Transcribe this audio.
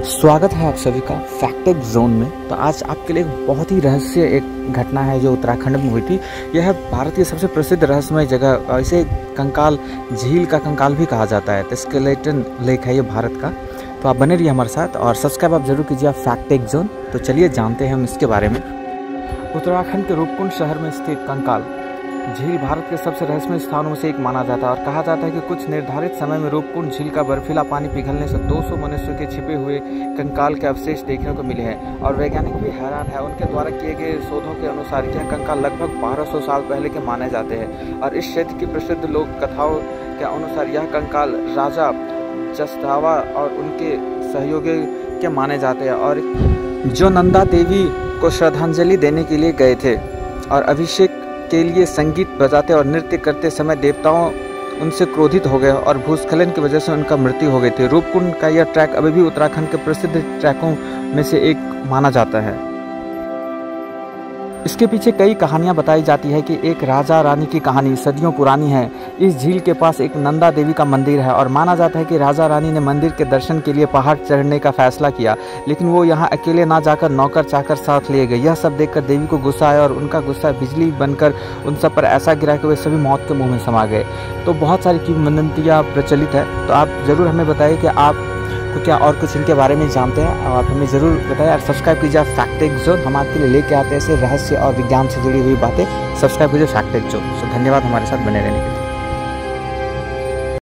स्वागत है आप सभी का फैक्ट जोन में। तो आज आपके लिए एक बहुत ही रहस्य एक घटना है जो उत्तराखंड में हुई थी। यह है भारत की सबसे प्रसिद्ध रहस्यमय जगह, इसे कंकाल झील का कंकाल भी कहा जाता है। स्केलेटन लेक है ये भारत का। तो आप बने रहिए हमारे साथ और सब्सक्राइब आप जरूर कीजिए फैक्ट जोन। तो चलिए जानते हैं हम इसके बारे में। उत्तराखंड के रूपकुंड शहर में स्थित कंकाल झील भारत के सबसे रहस्यमय स्थानों में से एक माना जाता है और कहा जाता है कि कुछ निर्धारित समय में रूपकुंड झील का बर्फीला पानी पिघलने से 200 मनुष्यों के छिपे हुए कंकाल के अवशेष देखने को मिले हैं। और वैज्ञानिक भी हैरान है। उनके द्वारा किए गए शोधों के अनुसार यह कंकाल लगभग 1200 साल पहले के माने जाते हैं। और इस क्षेत्र की प्रसिद्ध लोक कथाओं के अनुसार यह कंकाल राजा जसदावा और उनके सहयोगी के माने जाते हैं, और जो नंदा देवी को श्रद्धांजलि देने के लिए गए थे और अभिषेक के लिए संगीत बजाते और नृत्य करते समय देवताओं उनसे क्रोधित हो गए और भूस्खलन की वजह से उनका मृत्यु हो गई थी। रूपकुंड का यह ट्रैक अभी भी उत्तराखंड के प्रसिद्ध ट्रैकों में से एक माना जाता है। इसके पीछे कई कहानियां बताई जाती है कि एक राजा रानी की कहानी सदियों पुरानी है। इस झील के पास एक नंदा देवी का मंदिर है और माना जाता है कि राजा रानी ने मंदिर के दर्शन के लिए पहाड़ चढ़ने का फैसला किया, लेकिन वो यहाँ अकेले ना जाकर नौकर चाकर साथ लिए गए। यह सब देखकर देवी को गुस्सा आया और उनका गुस्सा बिजली बनकर उन सब पर ऐसा गिरा कि वे सभी मौत के मुंह में समा गए। तो बहुत सारी किंवदंतियाँ प्रचलित है। तो आप ज़रूर हमें बताइए कि आप तो क्या और कुछ इनके बारे में जानते हैं, और आप हमें ज़रूर बताएं। और सब्सक्राइब कीजिए फैक्ट जोन। हम आपके लिए लेके आते हैं ऐसे रहस्य और विज्ञान से जुड़ी हुई बातें। सब्सक्राइब कीजिए फैक्ट जोन। तो धन्यवाद हमारे साथ बने रहने के लिए।